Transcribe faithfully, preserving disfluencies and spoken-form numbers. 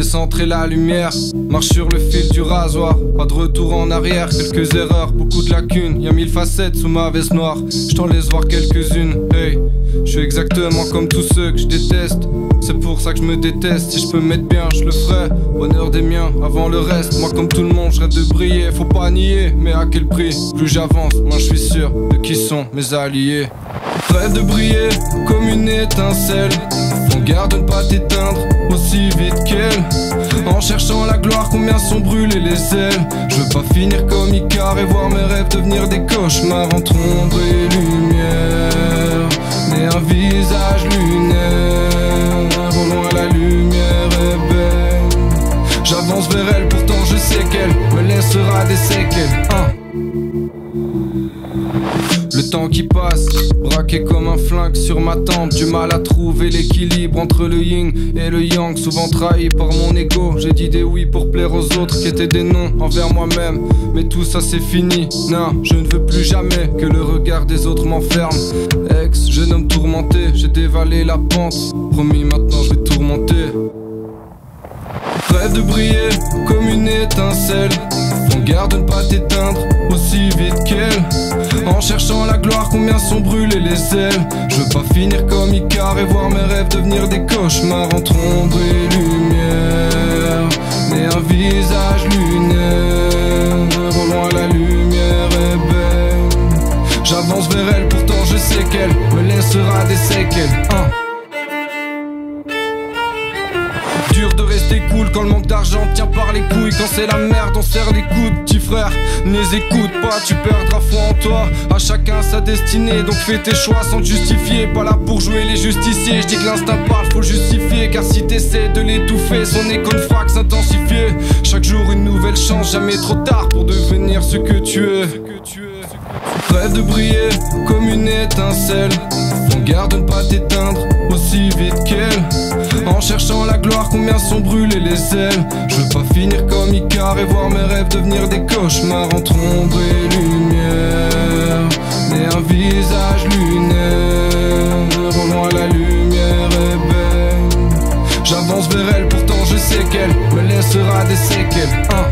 laisse entrer la lumière. Marche sur le fil du rasoir, pas de retour en arrière. Quelques erreurs, beaucoup de lacunes, y'a mille facettes sous ma veste noire. Je t'en laisse voir quelques-unes, hey. Je suis exactement comme tous ceux que je déteste. C'est pour ça que je me déteste. Si je peux mettre bien, je le ferai. Bonheur des miens avant le reste. Moi comme tout le monde, je rêve de briller. Faut pas nier, mais à quel prix? Plus j'avance, moins je suis sûr de qui sont mes alliés. Rêve de briller comme une étincelle. Ton garde de ne pas t'éteindre aussi vite qu'elle. En cherchant la gloire, combien sont brûlées les ailes. Je veux pas finir comme Icar et voir mes rêves devenir des cauchemars entre ombre et lumière. Né un visage lunaire, au loin la lumière est belle. J'avance vers elle, pourtant je sais qu'elle me laissera des séquelles, hein. Le temps qui passe, braqué comme un flingue sur ma tempe. Du mal à trouver l'équilibre entre le yin et le yang. Souvent trahi par mon ego, j'ai dit des oui pour plaire aux autres qui étaient des non envers moi-même. Mais tout ça c'est fini, non, je ne veux plus jamais que le regard des autres m'enferme. Ex, jeune homme tourmenté, j'ai dévalé la pente. Promis maintenant je vais tout remonter. Rêve de briller comme une étincelle. Ton garde de ne pas t'éteindre aussi vite qu'elle. En cherchant la gloire, combien sont brûlées les ailes. Je veux pas finir comme Icar et voir mes rêves devenir des cauchemars entre ombre et lumière. Né un visage lunaire, au loin la lumière est belle. J'avance vers elle, pourtant je sais qu'elle me laissera des séquelles, hein. Dur de rester cool quand le manque d'argent tient par les couilles. Quand c'est la merde on serre les coudes. Petit frère, ne les écoute pas, tu perdras foi en toi. À chacun sa destinée, donc fais tes choix sans te justifier. Pas là pour jouer les justiciers, je dis que l'instinct parle, faut justifier. Car si t'essaies de l'étouffer, son écho ne fera que s'intensifier. Chaque jour une nouvelle chance, jamais trop tard pour devenir ce que tu es. Rêve de briller comme une étincelle. Ton garde de ne pas t'éteindre aussi vite qu'elle. En cherchant la gloire, combien sont brûlées les ailes. Je veux pas finir comme Icar et voir mes rêves devenir des cauchemars entre ombre et lumière. Né un visage lunaire, au loin la lumière est belle. J'avance vers elle, pourtant je sais qu'elle me laissera des séquelles, hein.